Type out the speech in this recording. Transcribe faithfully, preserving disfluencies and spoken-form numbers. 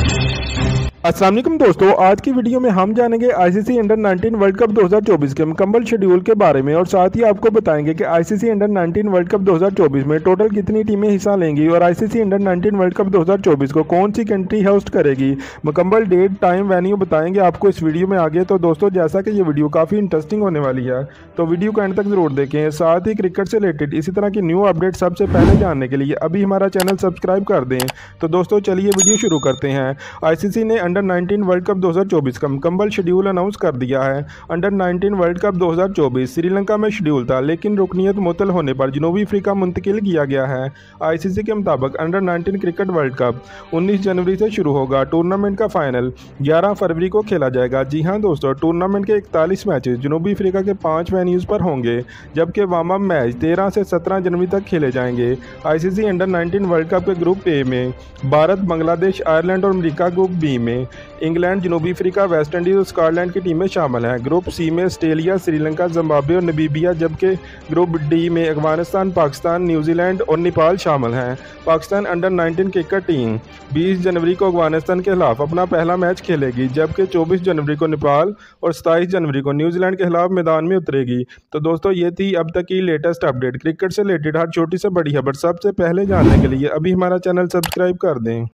अस्सलाम वालेकुम दोस्तों, आज की वीडियो में हम जानेंगे ICC under nineteen world cup दो हज़ार चौबीस के मुकम्मल शेड्यूल के बारे में और साथ ही आपको बताएंगे कि ICC under nineteen world cup दो हज़ार चौबीस में टोटल कितनी टीमें हिस्सा लेंगी और ICC under nineteen world cup दो हज़ार चौबीस को कौन सी कंट्री होस्ट करेगी। मुकम्मल डेट, टाइम, वेन्यू बताएंगे आपको इस वीडियो में आगे। तो दोस्तों, जैसा कि ये वीडियो काफ़ी इंटरेस्टिंग होने वाली है तो वीडियो को एंड तक जरूर देखें। साथ ही क्रिकेट से रिलेटेड इसी तरह की न्यू अपडेट सबसे पहले जानने के लिए अभी हमारा चैनल सब्सक्राइब कर दें। तो दोस्तों चलिए वीडियो शुरू करते हैं। आईसीसी ने अंडर नाइनटीन वर्ल्ड कप दो हज़ार चौबीस का मुकम्मल शेड्यूल अनाउंस कर दिया है। अंडर नाइनटीन वर्ल्ड कप दो हज़ार चौबीस श्रीलंका में शेड्यूल था, लेकिन रुकनीत मुअत्तल होने पर जनूबी अफ्रीका मुंतकिल किया गया है। आईसीसी के मुताबिक under nineteen cricket world cup उन्नीस जनवरी से शुरू होगा। टूर्नामेंट का फाइनल ग्यारह फरवरी को खेला जाएगा। जी हां दोस्तों, टूर्नामेंट के इकतालीस मैचेस जनूबी अफ्रीका के पाँच वेन्यूज़ पर होंगे, जबकि वार्म अप मैच तेरह से सत्रह जनवरी तक खेले जाएंगे। ICC under nineteen world cup के ग्रुप ए में भारत, बांग्लादेश, आयरलैंड और अमेरिका, ग्रुप बी में इंग्लैंड, जनूबी अफ्रीका, वेस्ट इंडीज और स्कॉटलैंड की टीमें शामिल हैं। ग्रुप सी में ऑस्ट्रेलिया, श्रीलंका, जिम्बाब्वे और नमीबिया, जबकि ग्रुप डी में अफगानिस्तान, पाकिस्तान, न्यूजीलैंड और नेपाल शामिल हैं। Pakistan under nineteen cricket team बीस जनवरी को अफगानिस्तान के खिलाफ अपना पहला मैच खेलेगी, जबकि चौबीस जनवरी को नेपाल और सताईस जनवरी को न्यूजीलैंड के खिलाफ मैदान में उतरेगी। तो दोस्तों, ये थी अब तक की लेटेस्ट अपडेट। क्रिकेट से रिलेटेड हर छोटी से बड़ी खबर सबसे पहले जानने के लिए अभी हमारा चैनल सब्सक्राइब कर दें।